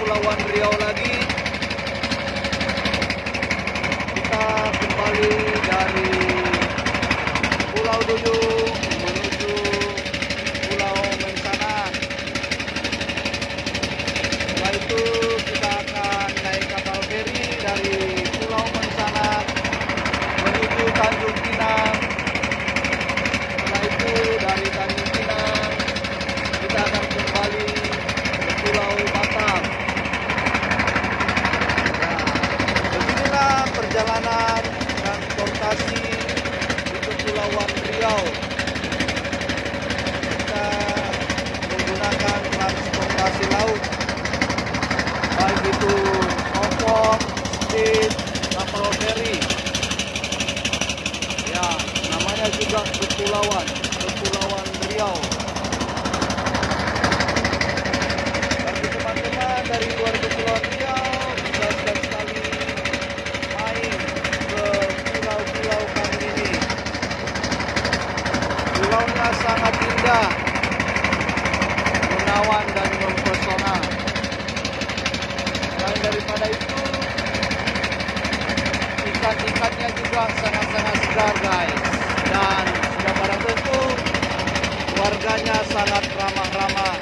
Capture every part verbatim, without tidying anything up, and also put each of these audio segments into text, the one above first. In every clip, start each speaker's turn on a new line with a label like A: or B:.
A: Kepulauan Riau lagi. Kita kembali dari Pulau Duyung menuju Pulau Mensanak. Setelah itu kita akan naik kapal feri dari Pulau Mensanak menuju Tanjung Pinang. Setelah itu dari Tanjung Pinang kita akan kembali ke Pulau Batam. Nah, beginilah perjalanan transportasi di Kepulauan Riau. Kita menggunakan transportasi laut, baik itu ropong, speed, kapal feri. Ya, namanya juga Kepulauan, Kepulauan Riau. Bagi teman-teman dari luar Kepulauan Riau, bisa sekali main ke pulau-pulau kami ini. Pulaunya sangat indah, menawan dan mempesona. Selain daripada itu, ikan-ikannya juga sangat-sangat segar guys, dan sudah barang tentu warganya sangat ramah-ramah.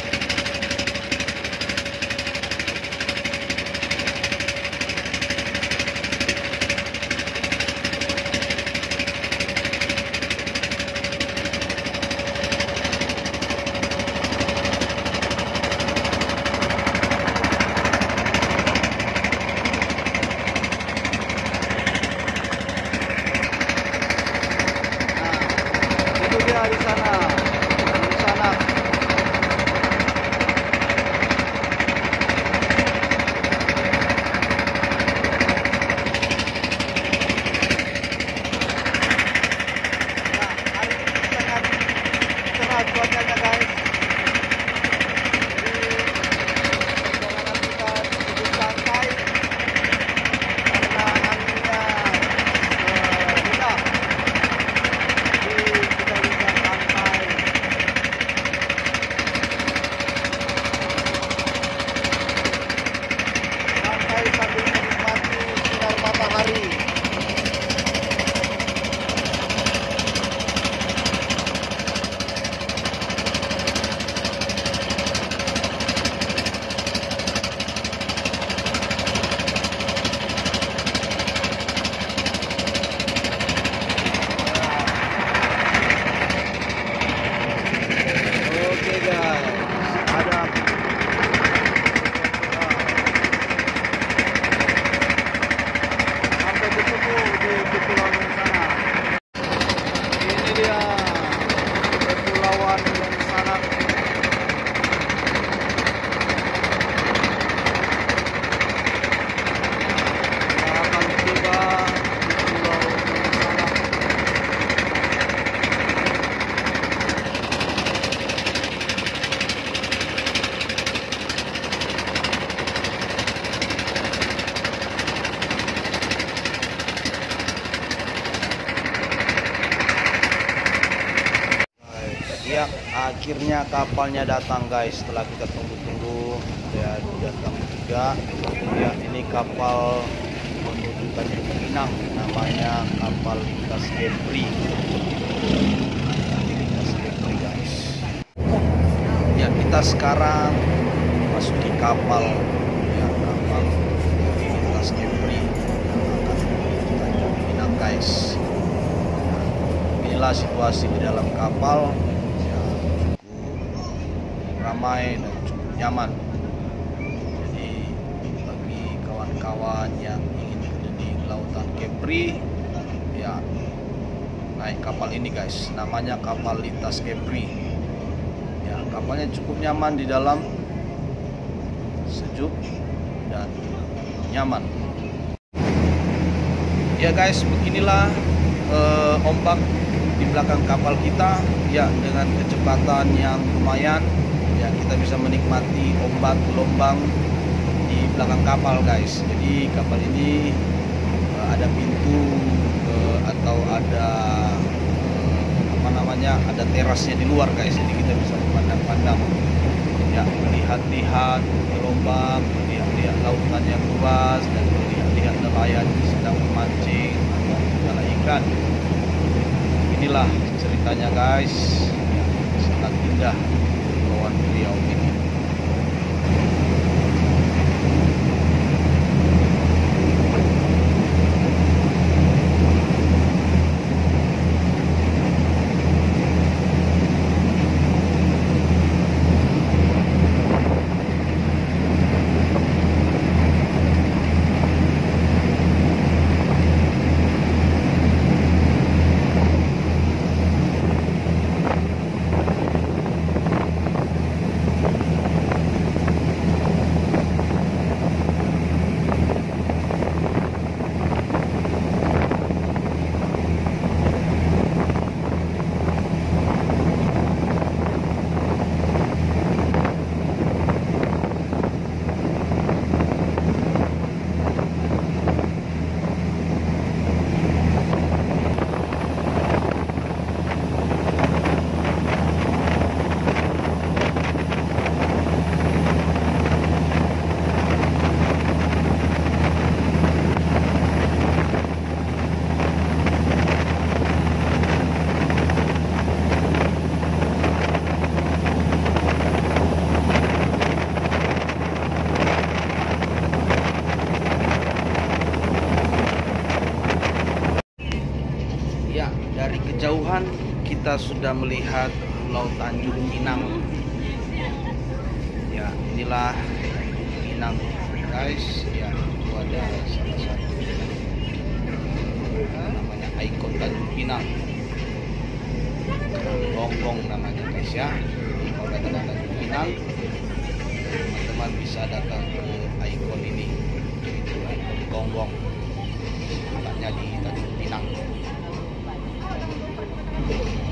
A: Itu dia di sana, di sana. Nah, hari ini sangat cerah cuacanya guys. Jadi perjalanan kita cukup santai karena anginnya eh, rendah. Jadi kita bisa santai. Santai sambil menikmati sinar matahari. Oke guys, ada sampai ketemu di Kepulauan Mensanak. Ini dia Kepulauan Mensanak. Kita akan tiba di Pulau Mensanak. Ya, akhirnya kapalnya datang guys. Setelah kita tunggu-tunggu, ya datang juga. Ya, ini kapal menuju Tanjung Pinang, namanya kapal lintas Kepri. Lintas Kepri guys. Ya, kita sekarang masuki kapal, ya kapal lintas Kepri yang akan menuju Tanjung Pinang guys. Inilah situasi di dalam kapal. Ramai dan cukup nyaman. Jadi bagi kawan-kawan yang ingin keliling lautan Kepri, ya naik kapal ini guys, namanya kapal lintas Kepri. Ya, kapalnya cukup nyaman di dalam, sejuk dan nyaman. Ya guys, beginilah eh, ombak di belakang kapal kita, ya dengan kecepatan yang lumayan. Ya, kita bisa menikmati ombak gelombang di belakang kapal guys. Jadi kapal ini uh, ada pintu uh, atau ada uh, apa namanya, ada terasnya di luar guys. Jadi kita bisa memandang-pandang ya, melihat-lihat gelombang, melihat-lihat lautan yang luas, dan melihat-lihat nelayan yang sedang memancing atau menjala ikan. Inilah ceritanya guys, ya, sangat indah Kepulauan Riau ini. Ya, dari kejauhan kita sudah melihat Pulau Tanjung Pinang. Ya, inilah Tanjung Pinang, guys. Ya, itu ada salah satu namanya ikon Tanjung Pinang. Gonggong namanya, guys ya. Jadi kalau datang ke Tanjung Pinang, teman-teman bisa datang ke ikon ini. Itu ikon Gonggong. Letaknya di Tanjung Pinang.